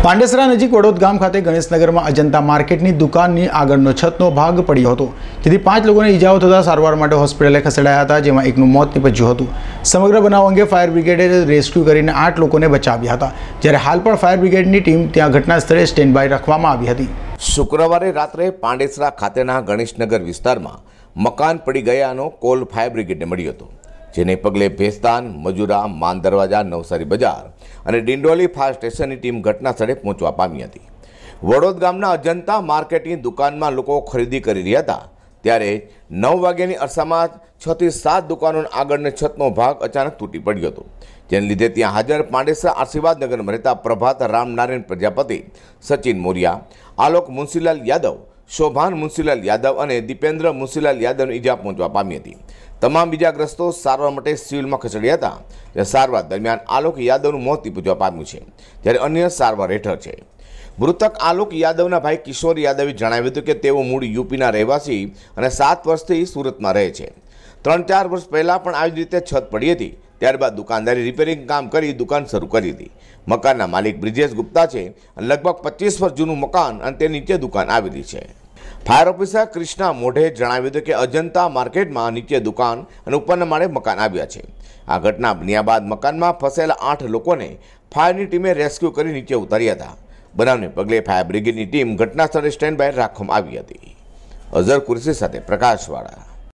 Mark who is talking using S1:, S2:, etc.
S1: પાંડેસરા નજીક વડોદ ગામ ખાતે ગણેશનગરમાં અજંતા માર્કેટની દુકાનની આગળનો છતનો ભાગ પડ્યો હતો, જેથી 5 લોકોને ઈજાઓ થતાં સારવાર માટે હોસ્પિટલે ખસેડાયા હતા, જેમાં એકનું મોત નીપજ્યું હતું। સમગ્ર બનાવ અંગે ફાયર બ્રિગેડે રેસ્ક્યુ કરીને 8 લોકોને બચાવ્યા હતા, જ્યારે હાલ પણ ફાયર બ્રિગેડની ટીમ ત્યાં ઘટના સ્થળે સ્ટેન્ડ બાય રાખવામાં આવી હતી।
S2: શુક્રવારે રાત્રે પાંડેસરા ખાતેના ગણેશનગર વિસ્તારમાં મકાન પડી ગયાનો કોલ ફાયર બ્રિગેડને મળ્યો હતો, જેને પગલે ભેસ્તાન, મજુરા, માન દરવાજા, નવસારી બજાર અને ડિંડોલી ફાયર સ્ટેશનની ટીમ ઘટના સ્થળે પહોંચવા પામી હતી। વડોદ ગામના અજંતા માર્કેટની દુકાનમાં લોકો ખરીદી કરી રહ્યા હતા, ત્યારે 9 વાગ્યાની અરસામાં 6 થી 7 દુકાનોના આગળનો છતનો ભાગ અચાનક તૂટી પડ્યો હતો, જેને લીધે ત્યાં હાજર પાંડેસરા આશીર્વાદનગરમાં રહેતા પ્રભાત રામનારાયણ પ્રજાપતિ, સચિન મોરિયા, આલોક મુનશીલાલ યાદવ, શોભાન મુનશીલાલ યાદવ અને દીપેન્દ્ર મુનશીલાલ યાદવને ઈજા પહોંચવા પામી હતી। તમામ ઈજાગ્રસ્તો સારવાર માટે સિવિલમાં ખસેડ્યા હતા, જે સારવાર દરમિયાન આલોક યાદવનું મોત નીપજવા પામ્યું છે, જ્યારે અન્ય સારવાર હેઠળ છે। મૃતક આલોક યાદવના ભાઈ કિશોર યાદવે જણાવ્યું હતું કે તેઓ મૂળ યુપીના રહેવાસી અને 7 વર્ષથી સુરતમાં રહે છે। 3-4 વર્ષ પહેલાં પણ આવી રીતે છત પડી હતી, ત્યારબાદ દુકાનદારી રિપેરિંગ કામ કરી દુકાન શરૂ કરી હતી। મકાનના માલિક બ્રિજેશ ગુપ્તા છે અને લગભગ 25 વર્ષ જૂનું મકાન અને તે નીચે દુકાન આવેલી છે। ફાયર ઓફિસર કૃષ્ણા મોઢે જણાવ્યું હતું કે અજંતા માર્કેટમાં નીચે દુકાન અને ઉપરના માળે મકાન આવ્યા છે। આ ઘટના બન્યા બાદ મકાનમાં ફસાયેલા 8 લોકોને ફાયરની ટીમે રેસ્ક્યુ કરી નીચે ઉતાર્યા હતા। બનાવને પગલે ફાયર બ્રિગેડની ટીમ ઘટના સ્થળે સ્ટેન્ડ બાય રાખવામાં આવી હતી। અઝર કુરેશી સાથે પ્રકાશવાળા।